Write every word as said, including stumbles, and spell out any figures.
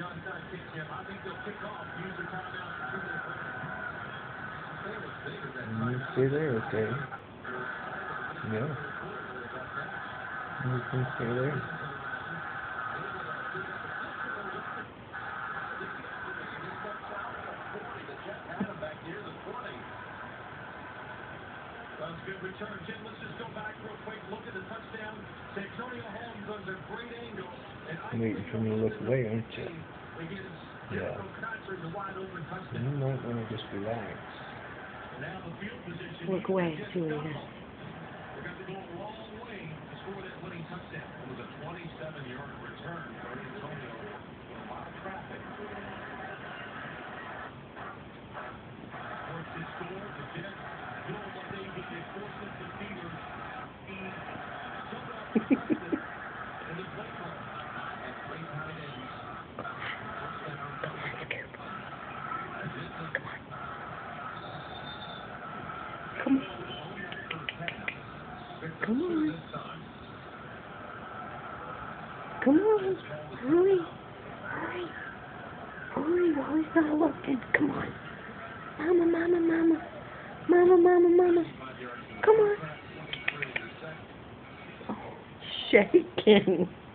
You stay there, okay? Yeah. You can stay there. That's a good return, Jim. Let's just go back real quick. Look at the touchdown. Santonio Holmes runs a great angle. I'm waiting for me to look away, aren't you? Yeah. You might want to just relax. Look away, see what he does. They're going to go a long way to score that winning touchdown. It was a twenty-seven yard return for Antonio with a lot of traffic. Forced to score, the Jets build what they did. They forced it to Peters. He jumped off the practice in the play call. And great tight ends. Come on. Come on. Come on. Hurry. Hurry. Hurry while he's not looking. Come on. Mama, mama, mama. Mama, mama, mama. Come on. Oh, shaking.